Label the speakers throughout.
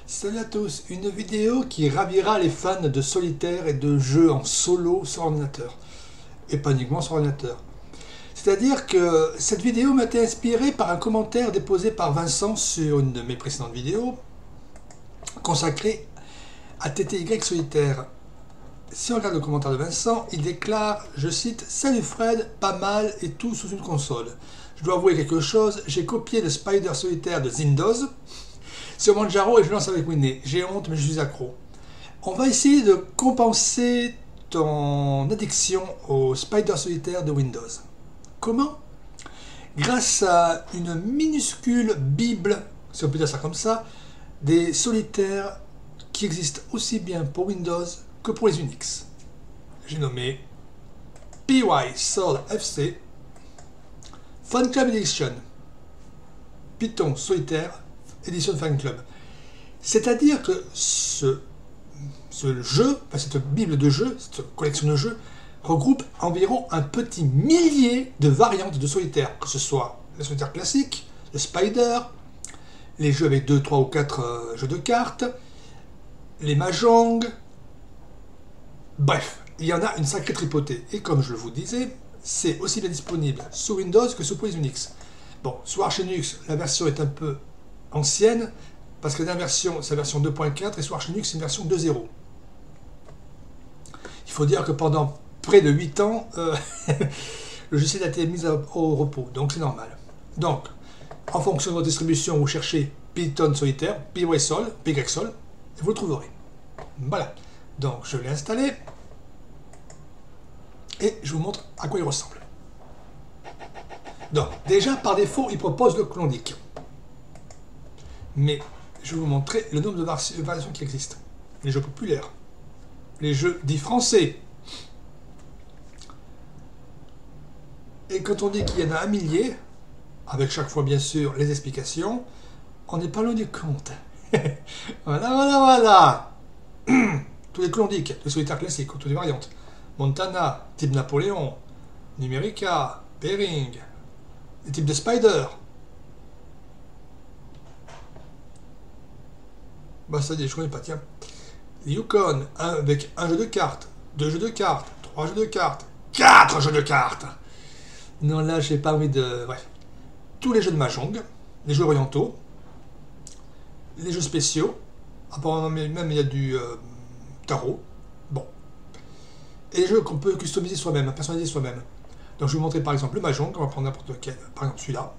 Speaker 1: Salut à tous, une vidéo qui ravira les fans de solitaire et de jeux en solo sur ordinateur. Et pas uniquement sur ordinateur. C'est-à-dire que cette vidéo m'a été inspirée par un commentaire déposé par Vincent sur une de mes précédentes vidéos consacrée à TTY solitaire. Si on regarde le commentaire de Vincent, il déclare, je cite, « Salut Fred, pas mal et tout sous une console. Je dois avouer quelque chose, j'ai copié le Spider solitaire de Zindoz sur Manjaro et je lance avec Winnie. J'ai honte mais je suis accro. On va essayer de compenser ton addiction au Spider solitaire de Windows. Comment? Grâce à une minuscule bible, si on peut dire ça comme ça, des solitaires qui existent aussi bien pour Windows que pour les Unix. J'ai nommé PY Soul FC Fun Club Edition Python solitaire édition Fun Club. C'est-à-dire que ce jeu, enfin cette bible de jeux, cette collection de jeux, regroupe environ un petit millier de variantes de solitaire, que ce soit le solitaire classique, le Spider, les jeux avec 2, 3 ou 4 jeux de cartes, les Mahjong, bref, il y en a une sacrée tripotée. Et comme je vous disais, c'est aussi bien disponible sous Windows que sous les Unix. Bon, sur Arch Linux, la version est un peu ancienne, parce que la version, c'est la version 2.4, et sur Arch Linux, c'est une version 2.0. Il faut dire que pendant près de 8 ans, le logiciel a été mis au repos, donc c'est normal. Donc, en fonction de votre distribution, vous cherchez Python solitaire, PySol, PyXol, et vous le trouverez. Voilà, donc je l'ai installé, et je vous montre à quoi il ressemble. Donc, déjà, par défaut, il propose le Klondike. Mais je vais vous montrer le nombre de variations qui existent. Les jeux populaires, les jeux dits français. Et quand on dit qu'il y en a un millier, avec chaque fois bien sûr les explications, on n'est pas loin du compte. Voilà. Tous les Klondike, les solitaires classiques, toutes les variantes. Montana, type Napoléon, Numerica, Bering, les types de Spider. Bah ça dit, je connais pas, tiens. Yukon, avec un jeu de cartes, 2 jeux de cartes, 3 jeux de cartes, 4 jeux de cartes. Non, là, j'ai pas envie de... Bref. Tous les jeux de Mahjong, les jeux orientaux, les jeux spéciaux, apparemment même il y a du tarot, bon. Et les jeux qu'on peut customiser soi-même, personnaliser soi-même. Donc je vais vous montrer par exemple le Mahjong, on va prendre n'importe lequel, par exemple celui-là.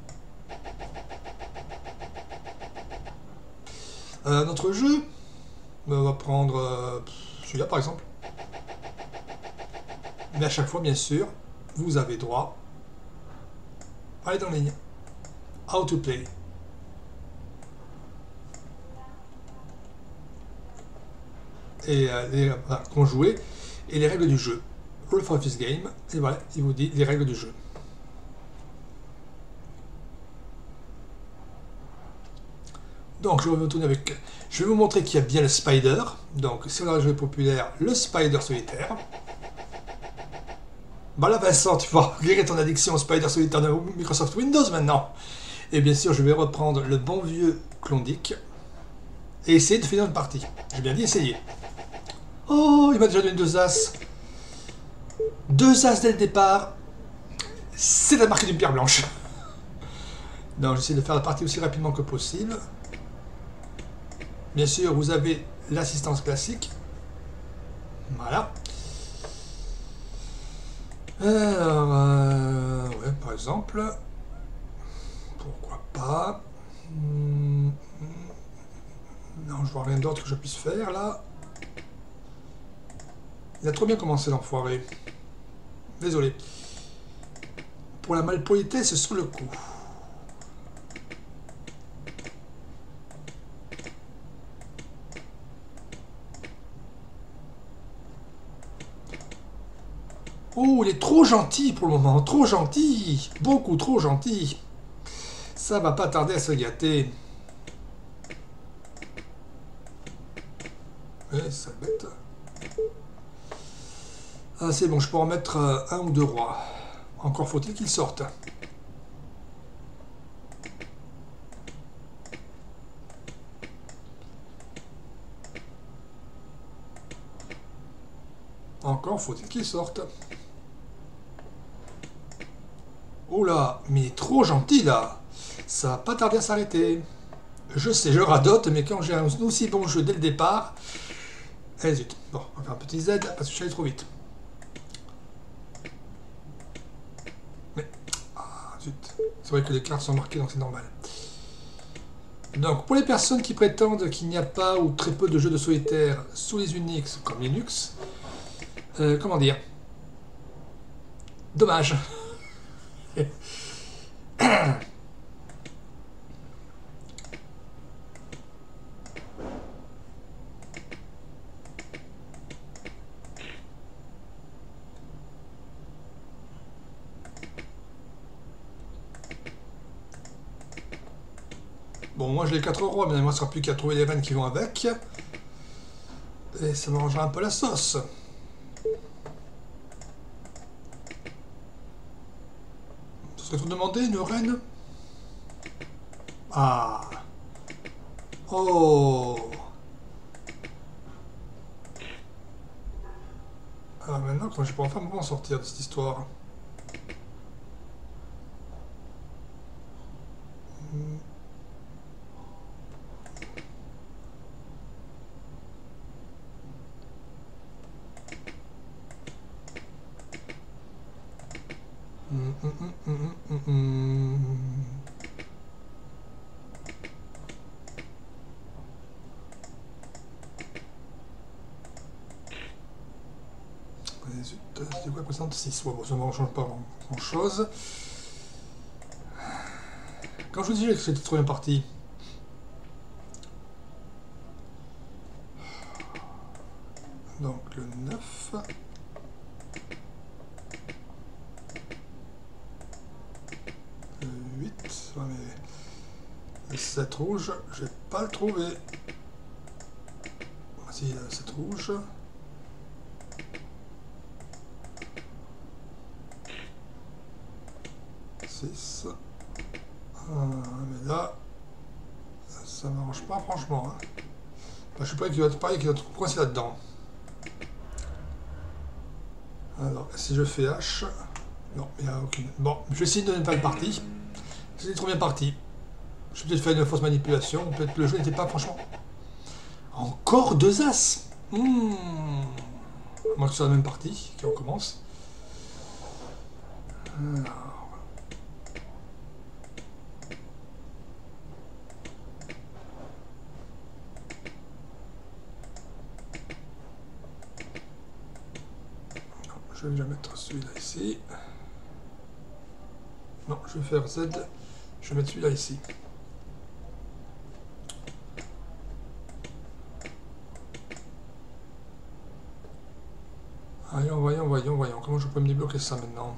Speaker 1: Notre jeu, on va prendre celui-là par exemple. Mais à chaque fois, bien sûr, vous avez droit à l'aide en ligne. How to play. Et comment jouer et les règles du jeu. Rule for this game. Et voilà, il vous dit les règles du jeu. Donc je vais me tourner avec. Je vais vous montrer qu'il y a bien le Spider. Donc si on a un jeu populaire, le Spider solitaire. Bah là Vincent, tu vas guérir ton addiction au Spider solitaire de Microsoft Windows maintenant. Et bien sûr, je vais reprendre le bon vieux Klondike et essayer de finir une partie. J'ai bien dit essayer. Oh, il m'a déjà donné 2 as. 2 as dès le départ. C'est la marque d'une pierre blanche. Donc j'essaie de faire la partie aussi rapidement que possible. Bien sûr, vous avez l'assistance classique. Voilà. Alors, ouais, par exemple, pourquoi pas. Non, je vois rien d'autre que je puisse faire là. Il a trop bien commencé l'enfoiré. Désolé. Pour la malpolitesse sur le coup. Oh, il est trop gentil pour le moment, trop gentil, beaucoup trop gentil. Ça va pas tarder à se gâter. Ouais, ça bête. Ah, c'est bon, je peux en mettre 1 ou 2 rois. Encore faut-il qu'ils sortent. Encore faut-il qu'il sorte. Oh là, mais il est trop gentil là. Ça va pas tarder à s'arrêter. Je sais, je radote, mais quand j'ai un aussi bon jeu dès le départ... Eh zut. Bon, on va faire un petit Z parce que je suis allé trop vite. Mais... Ah zut. C'est vrai que les cartes sont marquées, donc c'est normal. Donc, pour les personnes qui prétendent qu'il n'y a pas ou très peu de jeux de solitaire sous les Unix comme Linux, comment dire? Dommage. Bon, moi j'ai les 4 rois, mais il ne sera plus qu'à trouver les reines qui vont avec. Et ça m'arrangera un peu la sauce. Ça serait trop demandé, une reine? Ah. Oh. Alors maintenant, quand je pourrais enfin m'en sortir de cette histoire. C'était quoi, présente 6? Ouais, bon, ça ne change pas grand chose. Quand je vous disais que c'était trop bien parti. Donc le 9. Le 8. Ouais, mais le 7 rouge, je vais pas le trouver. Voici le 7 rouge. 6. Mais là, ça m'arrange pas franchement. Hein. Enfin, je sais pas qu'il va être pareil, qu'il va être coincé là-dedans. Alors, si je fais H... Non, il n'y a aucune... Bon, je vais essayer de ne pas le parti. C'était trop bien parti. Je vais peut-être faire une fausse manipulation. Peut-être que le jeu n'était pas franchement... Encore 2 As. Moi que ce soit la même partie, qui recommence. Alors... Je vais déjà mettre celui-là ici. Non, je vais faire Z. Je vais mettre celui-là ici. Allez, voyons. Comment je peux me débloquer ça maintenant?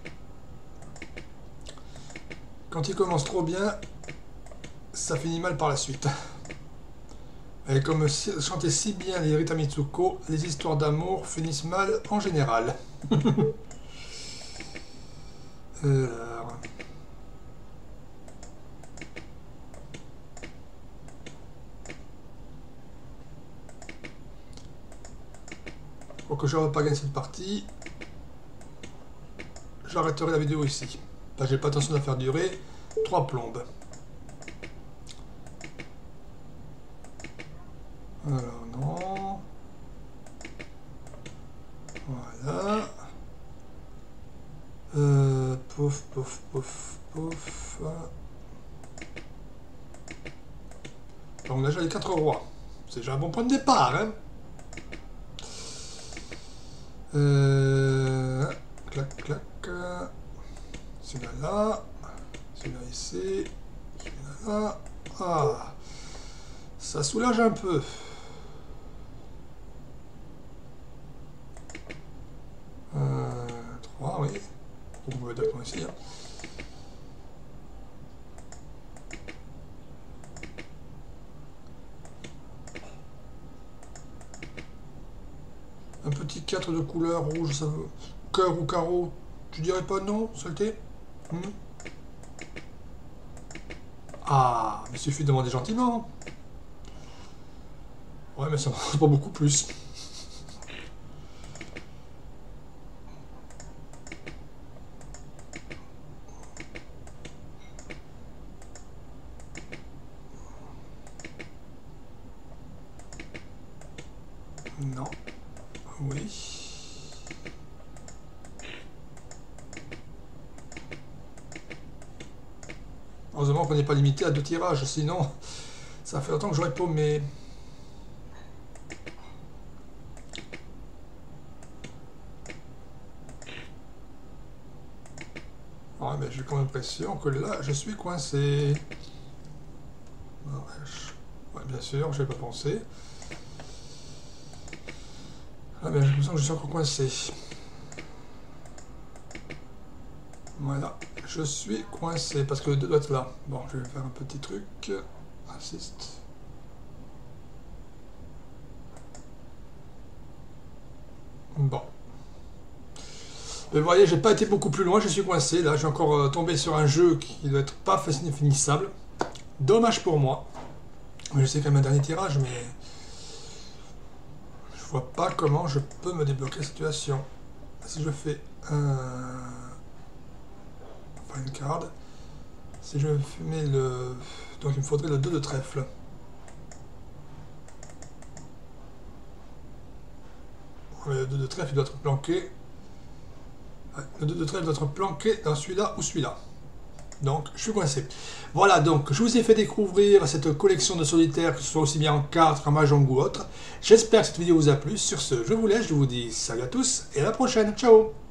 Speaker 1: Quand il commence trop bien, ça finit mal par la suite. Et comme chantait si bien les Rita Mitsuko, les histoires d'amour finissent mal en général. Pour que je ne pas gagner cette partie, j'arrêterai la vidéo ici. Enfin, j'ai pas intention de la faire durer. 3 plombes. Alors non. Voilà. Pouf. Donc là j'ai les 4 rois. C'est déjà un bon point de départ, hein. Clac. Celui-là là. Celui-là ici. Celui-là là. Ah. Ça soulage un peu. Trois, oui. On va d'accord ici. Hein. Un petit 4 de couleur rouge, ça veut. Cœur ou carreau, tu dirais pas non, saleté? Ah, mais il suffit de demander gentiment. Ouais, mais ça ne marche pas beaucoup plus. Non. Oui. Heureusement qu'on n'est pas limité à 2 tirages, sinon ça fait longtemps que j'aurais paumé. Ouais, mais j'ai quand même l'impression que là, je suis coincé. Ouais, bien sûr, je n'ai pas pensé. Ah, mais j'ai l'impression que je suis encore coincé. Voilà, je suis coincé parce que le 2 doit être là. Bon, je vais faire un petit truc. Assist. Bon. Mais vous voyez, j'ai pas été beaucoup plus loin, je suis coincé. Là, j'ai encore tombé sur un jeu qui doit être pas facilement finissable. Dommage pour moi. Je sais quand même un dernier tirage, mais je vois pas comment je peux me débloquer la situation. Si je fais un find card, si je mets le... Donc il me faudrait le 2 de trèfle. Le 2 de trèfle il doit être planqué. Ouais, le 2 de trèfle doit être planqué dans celui-là ou celui-là. Donc, je suis coincé. Voilà, donc, je vous ai fait découvrir cette collection de solitaires, que ce soit aussi bien en cartes qu'en mahjong ou autre. J'espère que cette vidéo vous a plu. Sur ce, je vous laisse, je vous dis salut à tous et à la prochaine. Ciao!